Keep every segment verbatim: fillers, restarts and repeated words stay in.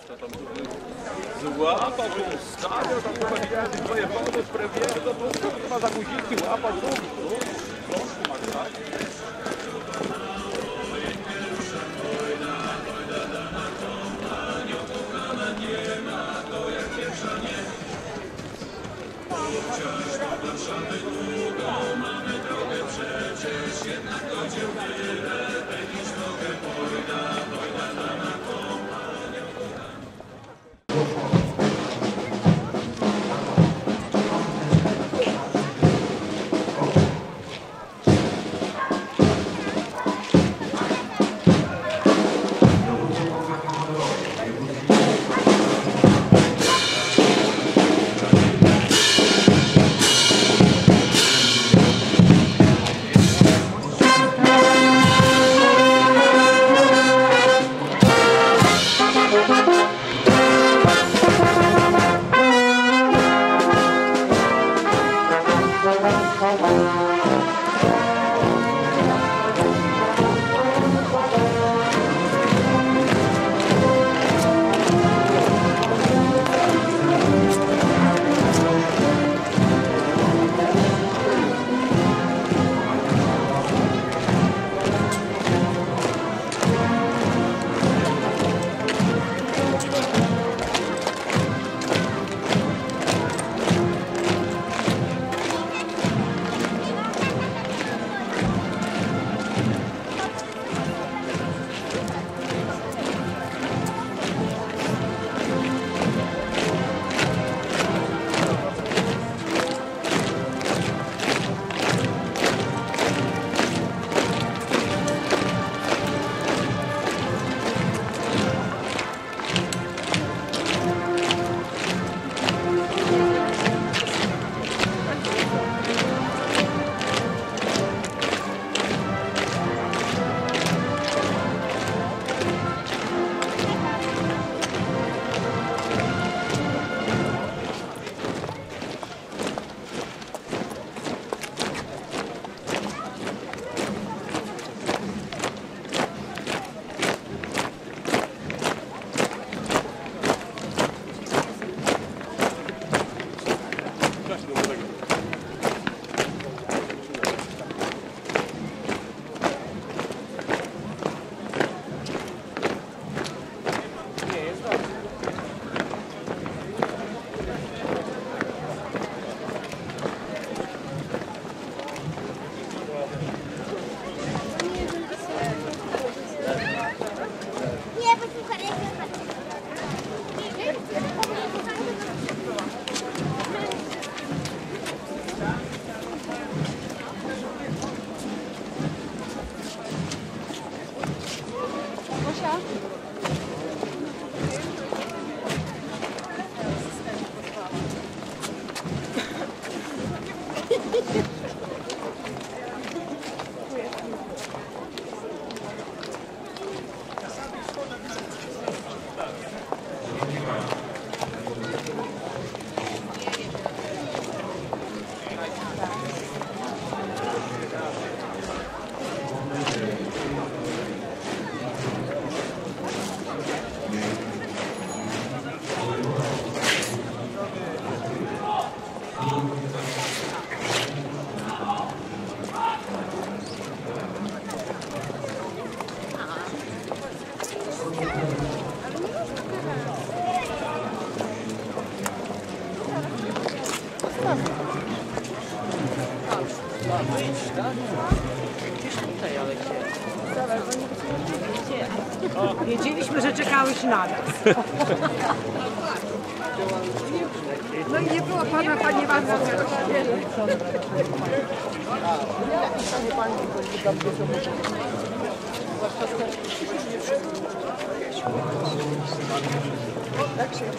Złapał go, stawiał tam chyba widziałem tych dwoje powodów premiery, no to chyba za guziki łapał, tu, tu, tu, ma tak. Warszawy długą, mamy drogę przecież, jednak godzie tyle, niż drogę pojda, pojda na na kompanię. Wiedzieliśmy, że czekałeś na nas. No i nie było pana, panie bardzo. Tak się.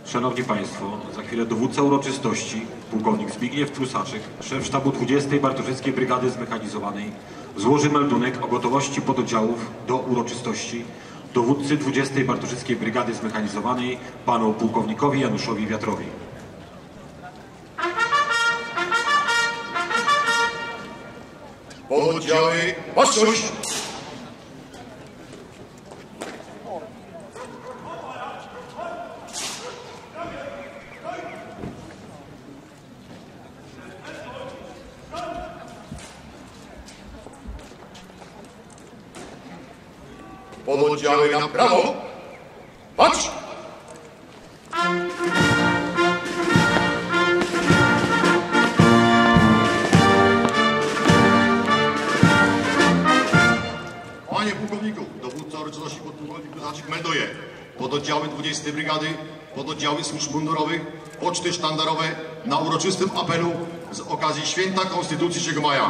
Szanowni Państwo, za chwilę dowódca uroczystości, pułkownik Zbigniew Prusaczyk, szef sztabu dwudziestej Bartoszyckiej Brygady Zmechanizowanej, złoży meldunek o gotowości pododdziałów do uroczystości dowódcy dwudziestej Bartoszyckiej Brygady Zmechanizowanej, panu pułkownikowi Januszowi Wiatrowi. Pododdziały, baczność! Pododdziały na prawo, patrz! Panie pułkowniku, dowódca uroczystości podpułkownik Prusaczyk melduje. Pododdziały dwudziestej Brygady, pododdziały służb mundurowych, poczty sztandarowe na uroczystym apelu z okazji Święta Konstytucji trzeciego maja.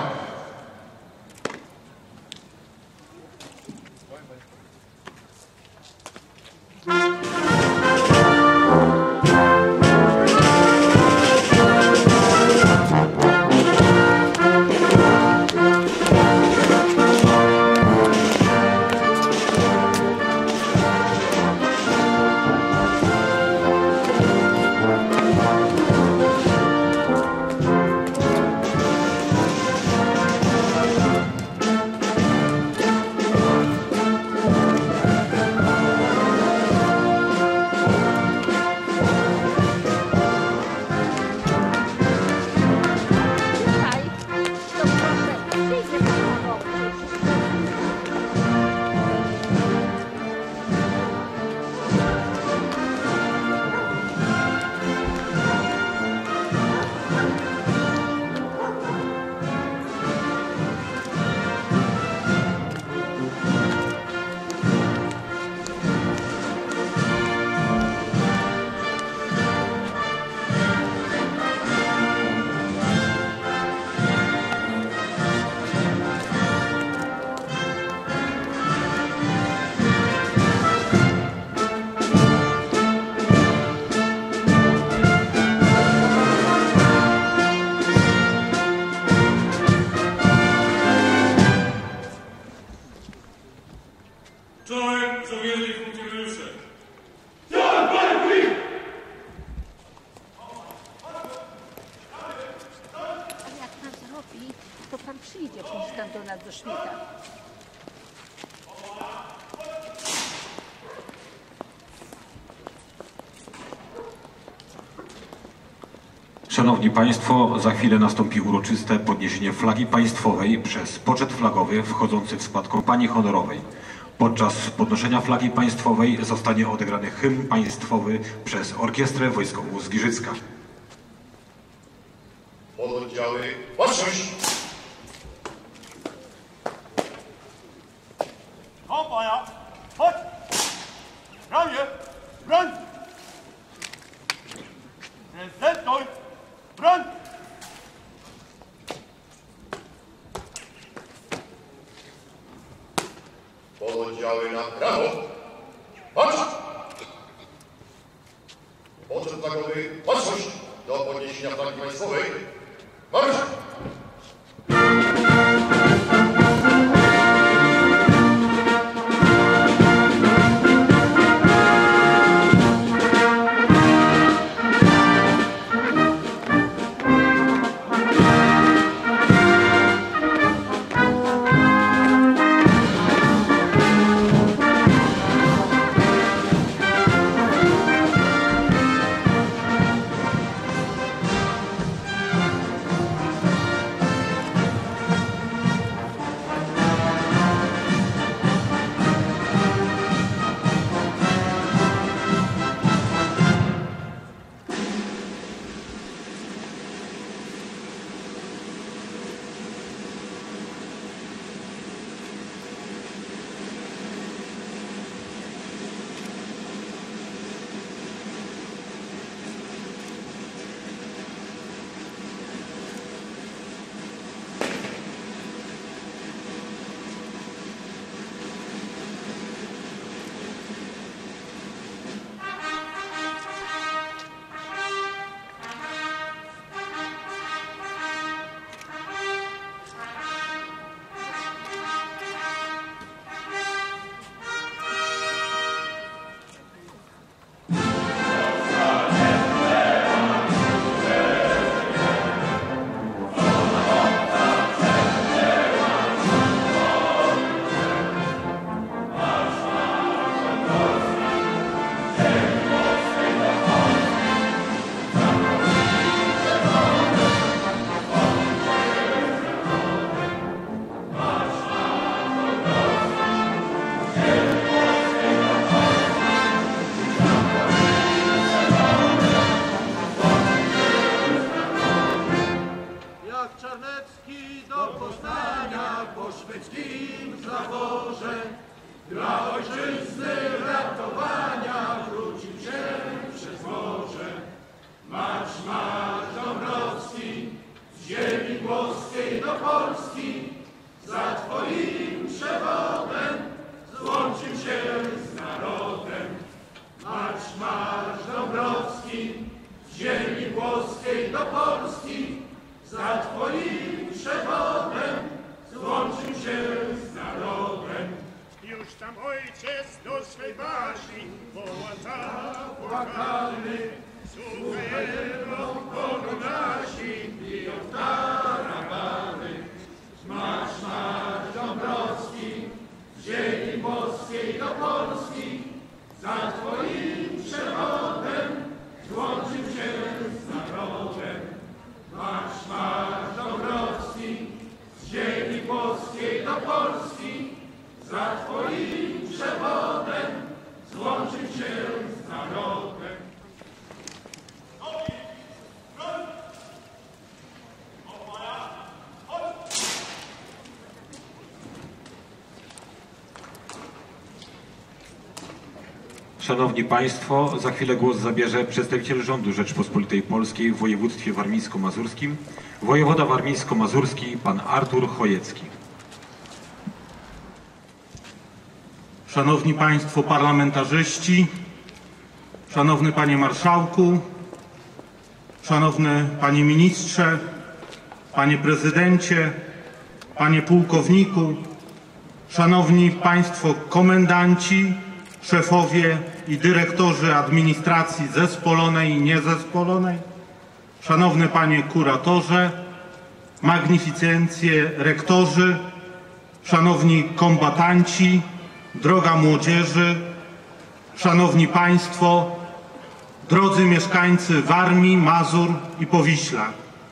Czołem żołnierzy i funkcjonariusze! Ale jak pan zrobi, to pan przyjdzie pójść tam do nas do szpitala. Szanowni Państwo, za chwilę nastąpi uroczyste podniesienie flagi państwowej przez poczet flagowy wchodzący w skład kompanii honorowej. Podczas podnoszenia flagi państwowej zostanie odegrany hymn państwowy przez Orkiestrę Wojskową z Giżycka. Pododdziały, baczność! Kompania! Chodź! Ramię! Broń! Prezentuj! Broń! Pododdziały na prawo, patrz! Poczet flagowy, baczność! Do podniesienia flagi państwowej, marsz! do Poznania po szwedzkim zaworze. Dla ojczyzny ratowania wrócił się przez morze. Marsz, marsz Dąbrowski, z ziemi włoskiej do Polski, za twoim przewodem złączył się z narodem. Marsz, marsz Dąbrowski, z ziemi włoskiej do Polski, za twoim przewodem złączył się z narodem. Już tam ojciec do swej ważni woła Zapłakany, słuchaj jedną polu nasi biją tarawany. Marsz, marsz Dąbrowski, z ziemi włoskiej do Polski, za twoim przewodem złączył się z narodem. Marsz, marsz Dąbrowski, z ziemi włoskiej do Polski, za twoim przewodem złączył się z narodem. Szanowni Państwo, za chwilę głos zabierze przedstawiciel rządu Rzeczypospolitej Polskiej w województwie warmińsko-mazurskim, wojewoda warmińsko-mazurski, pan Artur Chojecki. Szanowni Państwo parlamentarzyści, Szanowny Panie Marszałku, Szanowny Panie Ministrze, Panie Prezydencie, Panie Pułkowniku, Szanowni Państwo Komendanci, Szefowie i Dyrektorzy Administracji Zespolonej i Niezespolonej, Szanowny Panie Kuratorze, Magnificencje Rektorzy, Szanowni Kombatanci, Droga Młodzieży, Szanowni Państwo, drodzy mieszkańcy Warmii, Mazur i Powiśla.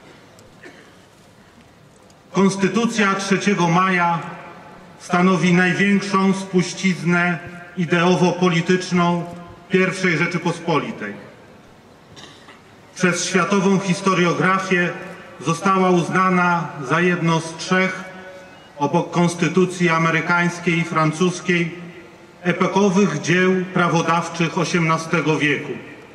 Konstytucja trzeciego maja stanowi największą spuściznę ideowo-polityczną pierwszej Rzeczypospolitej. Przez światową historiografię została uznana za jedno z trzech, obok konstytucji amerykańskiej i francuskiej, epokowych dzieł prawodawczych osiemnastego wieku.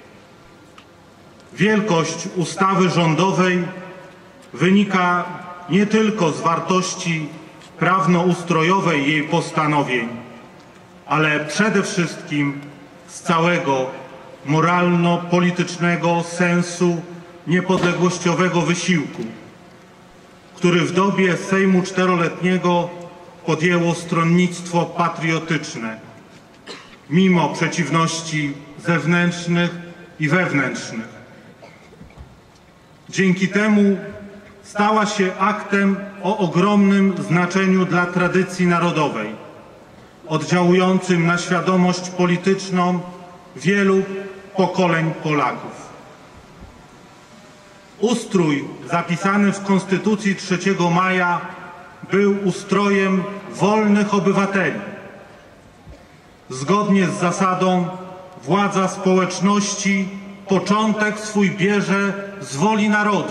Wielkość ustawy rządowej wynika nie tylko z wartości prawnoustrojowej jej postanowień, ale przede wszystkim z całego moralno-politycznego sensu niepodległościowego wysiłku, który w dobie Sejmu Czteroletniego podjęło stronnictwo patriotyczne, mimo przeciwności zewnętrznych i wewnętrznych. Dzięki temu stała się aktem o ogromnym znaczeniu dla tradycji narodowej, oddziałującym na świadomość polityczną wielu pokoleń Polaków. Ustrój zapisany w Konstytucji trzeciego maja był ustrojem wolnych obywateli. Zgodnie z zasadą władza społeczności początek swój bierze z woli narodu.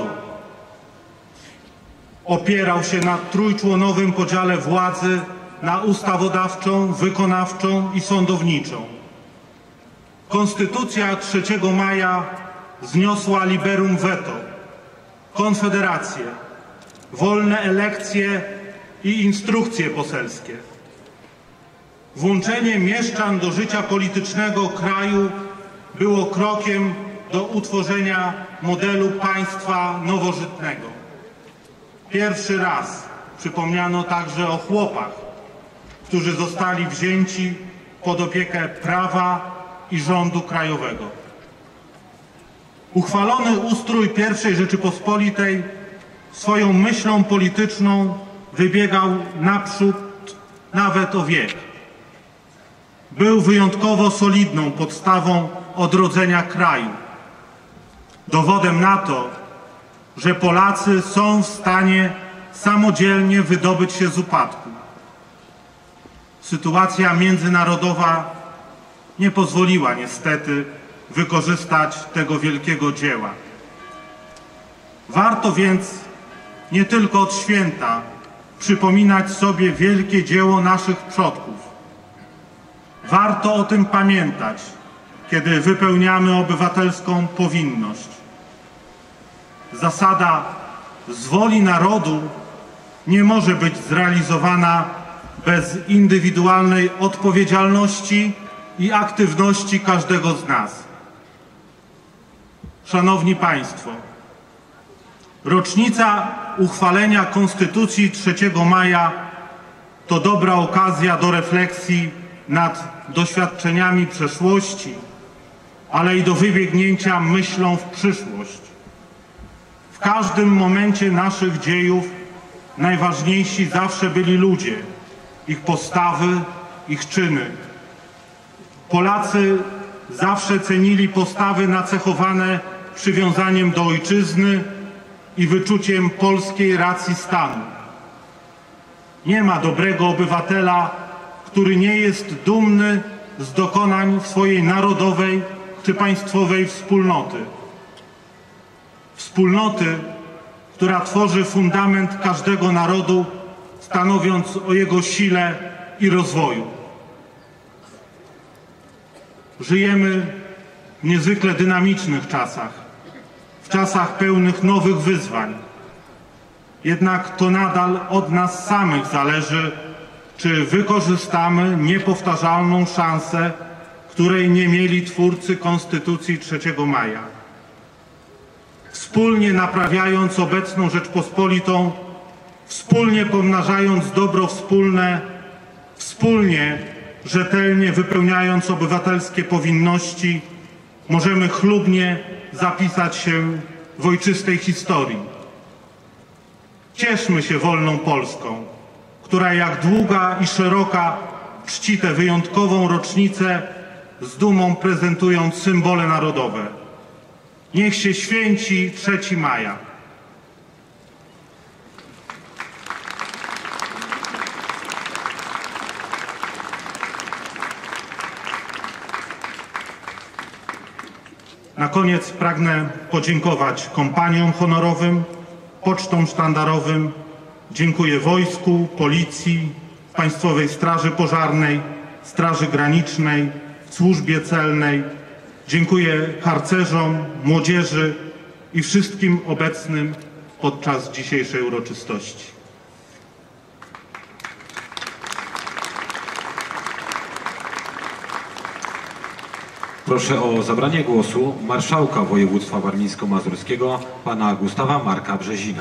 Opierał się na trójczłonowym podziale władzy na ustawodawczą, wykonawczą i sądowniczą. Konstytucja trzeciego maja zniosła liberum veto, konfederację, wolne elekcje i instrukcje poselskie. Włączenie mieszczan do życia politycznego kraju było krokiem do utworzenia modelu państwa nowożytnego. Pierwszy raz przypomniano także o chłopach, którzy zostali wzięci pod opiekę prawa i rządu krajowego. Uchwalony ustrój pierwszej Rzeczypospolitej swoją myślą polityczną wybiegał naprzód nawet o wiek. Był wyjątkowo solidną podstawą odrodzenia kraju. Dowodem na to, że Polacy są w stanie samodzielnie wydobyć się z upadku. Sytuacja międzynarodowa nie pozwoliła niestety wykorzystać tego wielkiego dzieła. Warto więc nie tylko od święta przypominać sobie wielkie dzieło naszych przodków. Warto o tym pamiętać, kiedy wypełniamy obywatelską powinność. Zasada z woli narodu nie może być zrealizowana bez indywidualnej odpowiedzialności i aktywności każdego z nas. Szanowni Państwo, rocznica uchwalenia Konstytucji trzeciego maja to dobra okazja do refleksji nad doświadczeniami przeszłości, ale i do wybiegnięcia myślą w przyszłość. W każdym momencie naszych dziejów najważniejsi zawsze byli ludzie, ich postawy, ich czyny. Polacy zawsze cenili postawy nacechowane przywiązaniem do ojczyzny i wyczuciem polskiej racji stanu. Nie ma dobrego obywatela, który nie jest dumny z dokonań swojej narodowej czy państwowej wspólnoty. Wspólnoty, która tworzy fundament każdego narodu, stanowiąc o jego sile i rozwoju. Żyjemy w niezwykle dynamicznych czasach, w czasach pełnych nowych wyzwań. Jednak to nadal od nas samych zależy, czy wykorzystamy niepowtarzalną szansę, której nie mieli twórcy Konstytucji trzeciego maja. Wspólnie naprawiając obecną Rzeczpospolitą, wspólnie pomnażając dobro wspólne, wspólnie, rzetelnie wypełniając obywatelskie powinności, możemy chlubnie zapisać się w ojczystej historii. Cieszmy się wolną Polską, która jak długa i szeroka czci tę wyjątkową rocznicę, z dumą prezentując symbole narodowe. Niech się święci trzeciego maja. Na koniec pragnę podziękować kompaniom honorowym, pocztom sztandarowym. Dziękuję wojsku, policji, Państwowej Straży Pożarnej, Straży Granicznej, Służbie Celnej. Dziękuję harcerzom, młodzieży i wszystkim obecnym podczas dzisiejszej uroczystości. Proszę o zabranie głosu marszałka województwa warmińsko-mazurskiego, pana Gustawa Marka Brzezina.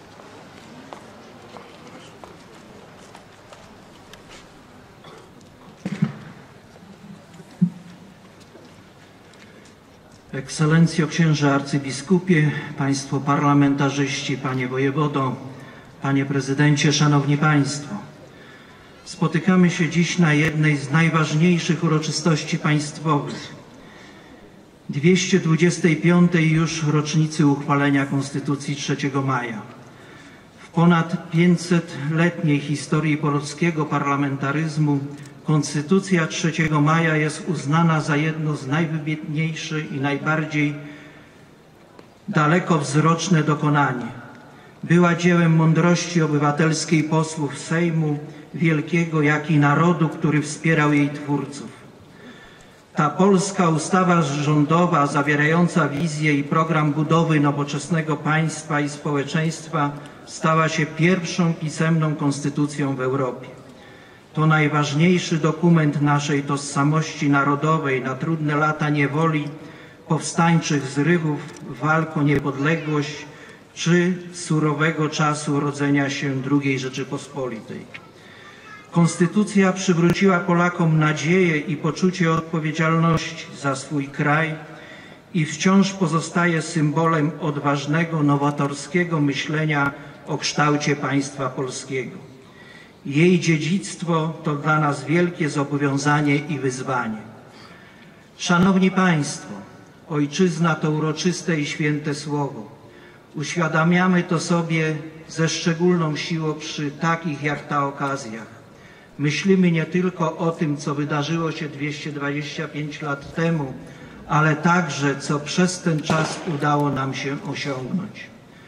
Ekscelencjo księże arcybiskupie, państwo parlamentarzyści, panie wojewodo, panie prezydencie, szanowni państwo. Spotykamy się dziś na jednej z najważniejszych uroczystości państwowych, dwieście dwudziestej piątej już rocznicy uchwalenia Konstytucji trzeciego maja. W ponad pięćsetletniej historii polskiego parlamentaryzmu Konstytucja trzeciego maja jest uznana za jedno z najwybitniejszych i najbardziej dalekowzroczne dokonanie. Była dziełem mądrości obywatelskiej posłów Sejmu Wielkiego, jak i narodu, który wspierał jej twórców. Ta polska ustawa rządowa zawierająca wizję i program budowy nowoczesnego państwa i społeczeństwa stała się pierwszą pisemną konstytucją w Europie. To najważniejszy dokument naszej tożsamości narodowej na trudne lata niewoli, powstańczych zrywów, walk o niepodległość czy surowego czasu rodzenia się drugiej Rzeczypospolitej. Konstytucja przywróciła Polakom nadzieję i poczucie odpowiedzialności za swój kraj i wciąż pozostaje symbolem odważnego, nowatorskiego myślenia o kształcie państwa polskiego. Jej dziedzictwo to dla nas wielkie zobowiązanie i wyzwanie. Szanowni Państwo, ojczyzna to uroczyste i święte słowo. Uświadamiamy to sobie ze szczególną siłą przy takich jak ta okazjach. Myślimy nie tylko o tym, co wydarzyło się dwieście dwadzieścia pięć lat temu, ale także, co przez ten czas udało nam się osiągnąć.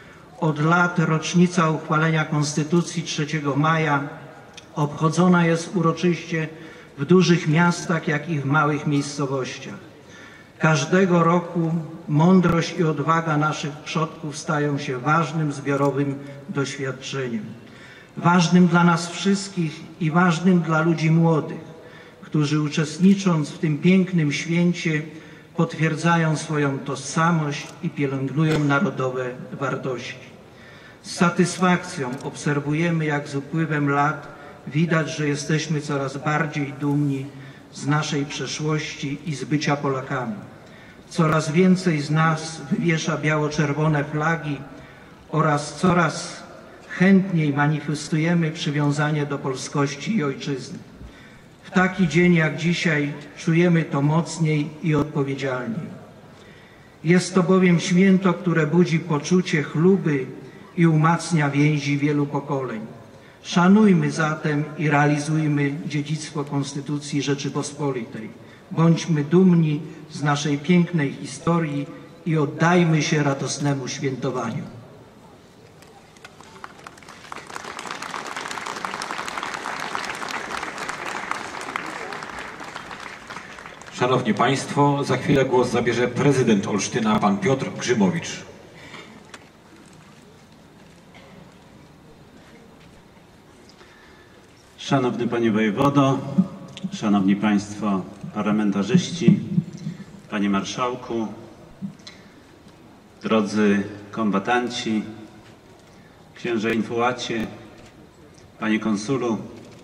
Od lat rocznica uchwalenia Konstytucji trzeciego maja obchodzona jest uroczyście w dużych miastach, jak i w małych miejscowościach. Każdego roku mądrość i odwaga naszych przodków stają się ważnym zbiorowym doświadczeniem. Ważnym dla nas wszystkich i ważnym dla ludzi młodych, którzy uczestnicząc w tym pięknym święcie potwierdzają swoją tożsamość i pielęgnują narodowe wartości. Z satysfakcją obserwujemy, jak z upływem lat widać, że jesteśmy coraz bardziej dumni z naszej przeszłości i z bycia Polakami. Coraz więcej z nas wywiesza biało-czerwone flagi oraz coraz chętniej manifestujemy przywiązanie do polskości i ojczyzny. W taki dzień jak dzisiaj czujemy to mocniej i odpowiedzialniej. Jest to bowiem święto, które budzi poczucie chluby i umacnia więzi wielu pokoleń. Szanujmy zatem i realizujmy dziedzictwo Konstytucji Rzeczypospolitej. Bądźmy dumni z naszej pięknej historii i oddajmy się radosnemu świętowaniu. Szanowni Państwo, za chwilę głos zabierze prezydent Olsztyna, pan Piotr Grzymowicz. Szanowny Panie Wojewodo, Szanowni Państwo Parlamentarzyści, Panie Marszałku, drodzy kombatanci, księże infułacie, Panie Konsulu,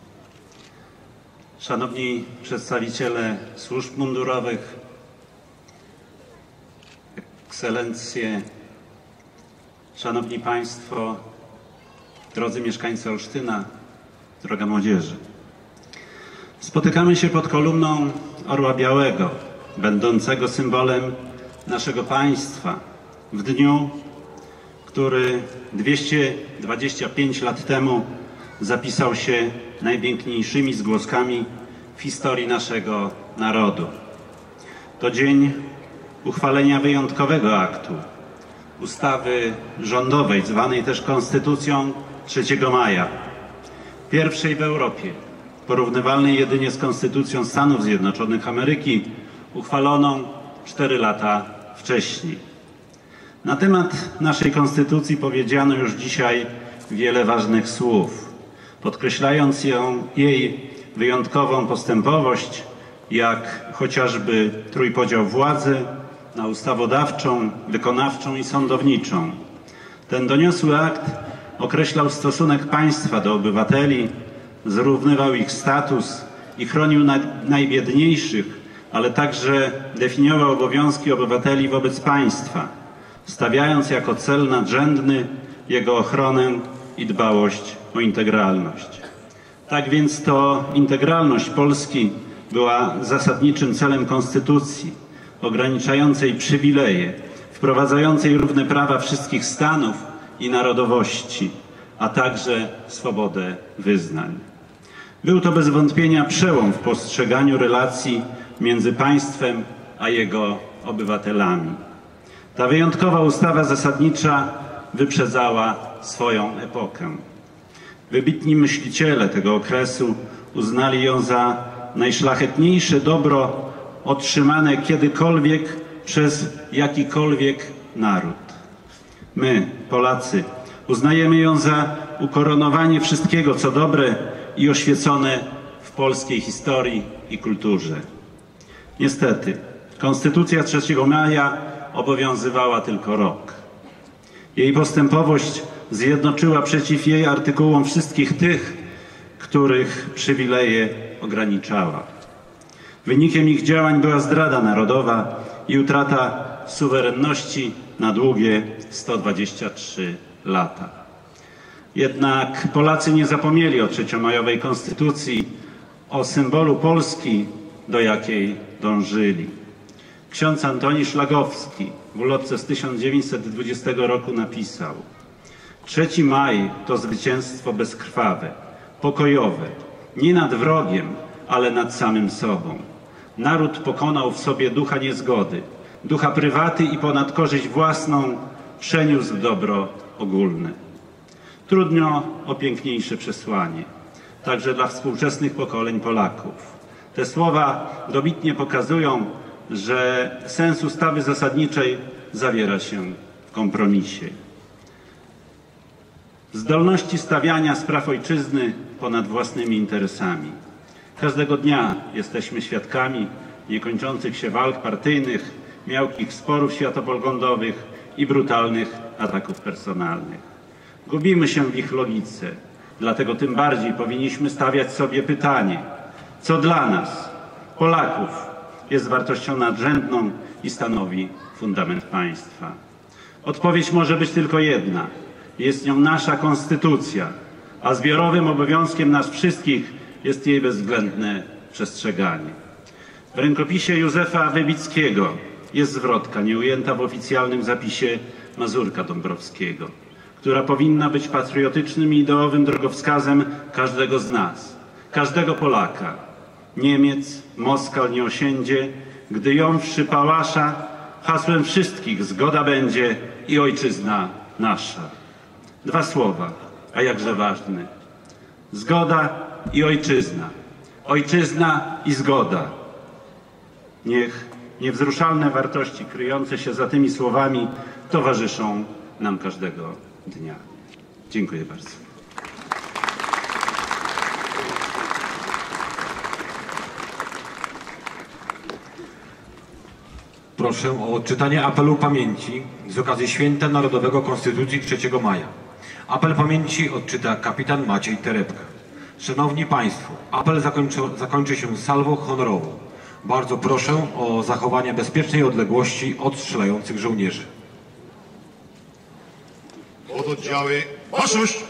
Szanowni przedstawiciele służb mundurowych, ekscelencje, Szanowni Państwo, drodzy mieszkańcy Olsztyna, droga młodzieży. Spotykamy się pod kolumną Orła Białego, będącego symbolem naszego państwa, w dniu, który dwieście dwadzieścia pięć lat temu zapisał się najpiękniejszymi zgłoskami w historii naszego narodu. To dzień uchwalenia wyjątkowego aktu, ustawy rządowej, zwanej też Konstytucją trzeciego maja, pierwszej w Europie, porównywalnej jedynie z Konstytucją Stanów Zjednoczonych Ameryki, uchwaloną cztery lata wcześniej. Na temat naszej Konstytucji powiedziano już dzisiaj wiele ważnych słów, podkreślając ją, jej wyjątkową postępowość, jak chociażby trójpodział władzy na ustawodawczą, wykonawczą i sądowniczą. Ten doniosły akt określał stosunek państwa do obywateli, zrównywał ich status i chronił najbiedniejszych, ale także definiował obowiązki obywateli wobec państwa, stawiając jako cel nadrzędny jego ochronę i dbałość o integralność. Tak więc to integralność Polski była zasadniczym celem Konstytucji, ograniczającej przywileje, wprowadzającej równe prawa wszystkich stanów i narodowości, a także swobodę wyznań. Był to bez wątpienia przełom w postrzeganiu relacji między państwem a jego obywatelami. Ta wyjątkowa ustawa zasadnicza wyprzedzała swoją epokę. Wybitni myśliciele tego okresu uznali ją za najszlachetniejsze dobro otrzymane kiedykolwiek przez jakikolwiek naród. My, Polacy, uznajemy ją za ukoronowanie wszystkiego, co dobre i oświecone w polskiej historii i kulturze. Niestety, Konstytucja trzeciego maja obowiązywała tylko rok. Jej postępowość zjednoczyła przeciw jej artykułom wszystkich tych, których przywileje ograniczała. Wynikiem ich działań była zdrada narodowa i utrata suwerenności na długie sto dwadzieścia trzy lata. Jednak Polacy nie zapomnieli o trzeciomajowej Konstytucji, o symbolu Polski, do jakiej dążyli. Ksiądz Antoni Szlagowski w ulotce z tysiąc dziewięćset dwudziestego roku napisał: trzeci maj to zwycięstwo bezkrwawe, pokojowe, nie nad wrogiem, ale nad samym sobą. Naród pokonał w sobie ducha niezgody, ducha prywaty i ponad korzyść własną przeniósł dobro ogólne. Trudno o piękniejsze przesłanie, także dla współczesnych pokoleń Polaków. Te słowa dobitnie pokazują, że sens ustawy zasadniczej zawiera się w kompromisie. Zdolności stawiania spraw ojczyzny ponad własnymi interesami. Każdego dnia jesteśmy świadkami niekończących się walk partyjnych, miałkich sporów światopoglądowych i brutalnych ataków personalnych. Gubimy się w ich logice, dlatego tym bardziej powinniśmy stawiać sobie pytanie, co dla nas, Polaków, jest wartością nadrzędną i stanowi fundament państwa. Odpowiedź może być tylko jedna. Jest nią nasza konstytucja, a zbiorowym obowiązkiem nas wszystkich jest jej bezwzględne przestrzeganie. W rękopisie Józefa Wybickiego jest zwrotka nieujęta w oficjalnym zapisie Mazurka Dąbrowskiego, która powinna być patriotycznym i ideowym drogowskazem każdego z nas, każdego Polaka. Niemiec, Moskal nie osiędzie, gdy jąwszy pałasza, hasłem wszystkich zgoda będzie i ojczyzna nasza. Dwa słowa, a jakże ważne. Zgoda i ojczyzna. Ojczyzna i zgoda. Niech niewzruszalne wartości kryjące się za tymi słowami towarzyszą nam każdego dnia. Dziękuję bardzo. Proszę o odczytanie apelu pamięci z okazji Święta Narodowego Konstytucji trzeciego maja. Apel pamięci odczyta kapitan Maciej Terebka. Szanowni Państwo, apel zakończy, zakończy się salwą honorową. Bardzo proszę o zachowanie bezpiecznej odległości od strzelających żołnierzy. Pododdziały, baczność!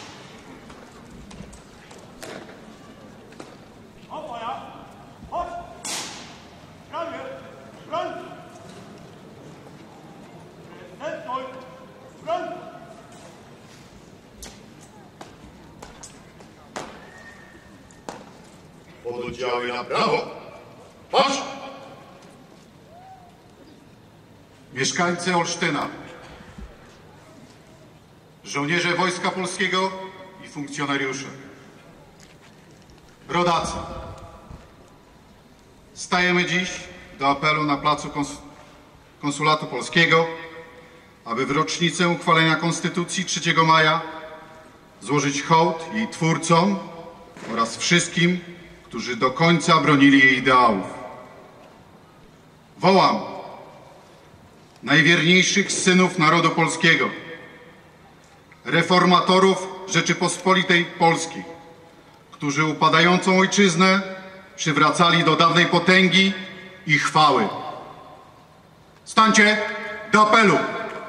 Pododdziały na prawo. Marsz! Mieszkańcy Olsztyna, żołnierze Wojska Polskiego i funkcjonariusze, rodacy, stajemy dziś do apelu na placu Kons Konsulatu Polskiego, aby w rocznicę uchwalenia Konstytucji trzeciego maja złożyć hołd jej twórcom oraz wszystkim, którzy do końca bronili jej ideałów. Wołam najwierniejszych synów narodu polskiego, reformatorów Rzeczypospolitej Polskiej, którzy upadającą ojczyznę przywracali do dawnej potęgi i chwały. Stańcie do apelu!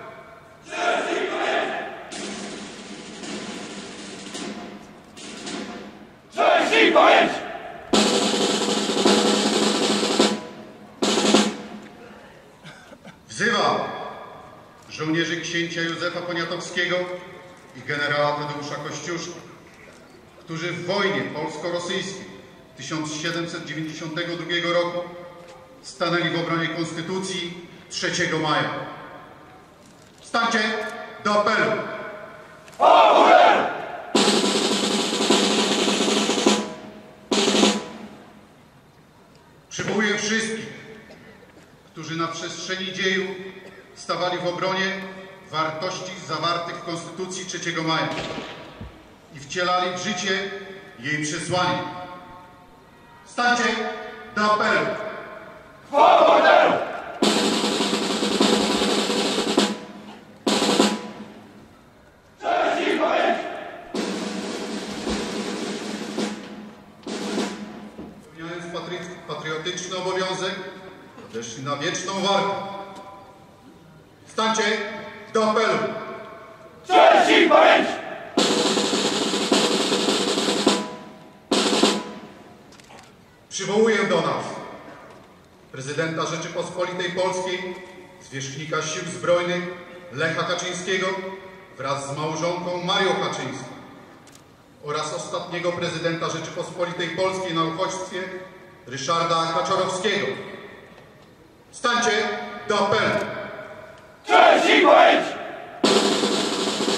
Wzywam żołnierzy księcia Józefa Poniatowskiego i generała Tadeusza Kościuszki, którzy w wojnie polsko-rosyjskiej tysiąc siedemset dziewięćdziesiątego drugiego roku stanęli w obronie Konstytucji trzeciego maja. Stańcie do apelu! Przywołuję wszystkich, którzy na przestrzeni dziejów stawali w obronie wartości zawartych w Konstytucji trzeciego maja i wcielali w życie jej przesłanie. Stańcie do apelu! Spełniając patriotyczny obowiązek, odeszli na wieczną walkę. Stańcie do apelu! Cześć i pamięć! Przywołuję do nas prezydenta Rzeczypospolitej Polskiej, zwierzchnika Sił Zbrojnych Lecha Kaczyńskiego wraz z małżonką Marią Kaczyńską oraz ostatniego prezydenta Rzeczypospolitej Polskiej na uchodźstwie Ryszarda Kaczorowskiego. Stańcie do apelu! Cześć i pamięć!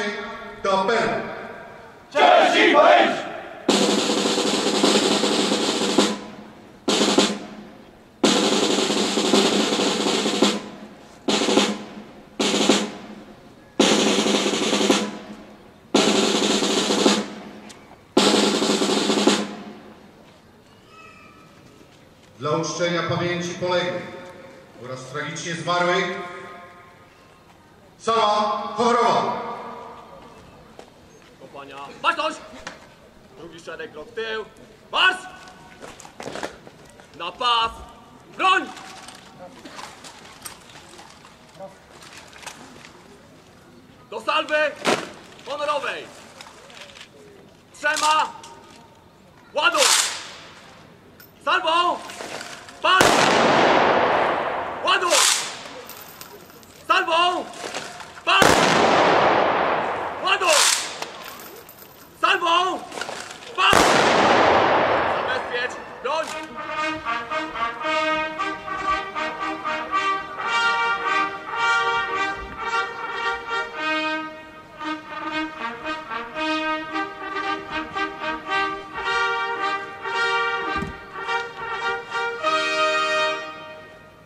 do apelu. Cześć i pędź! Dla uczczenia pamięci poległych oraz tragicznie zmarłych Sala honorowa. Kompania, baczność! Drugi szereg, krok w tył. Marsz! Na pas! Broń! Do salwy honorowej! Trzema! Ładuj! Salwą! Pas! Ładuj! Salwą! Pas! Ładuj! Salwą! Pas! Zabezpiecz! Broń!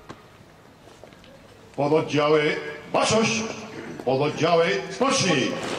Pododdziały baczność, pododdziały skoczni.